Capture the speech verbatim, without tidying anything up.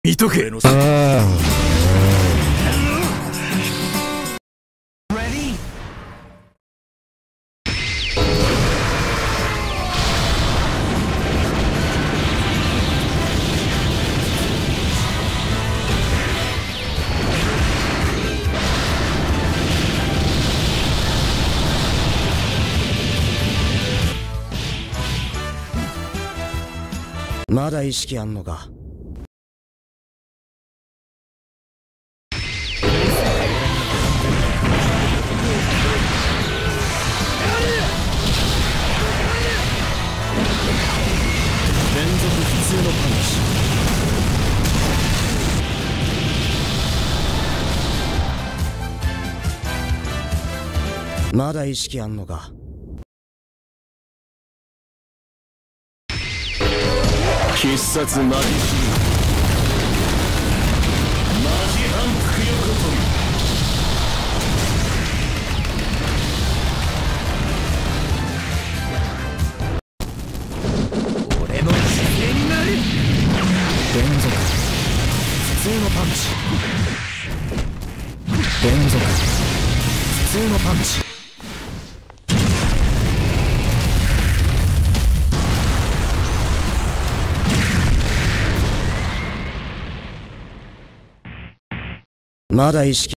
見とけ。 まだ意識あんのか。 連続普通のパンチ。まだ意識あんのか。 必殺マジシーン、マジ反復横跳び。俺の犠牲になる。 連続普通のパンチ。連続普通のパンチ。まだ意識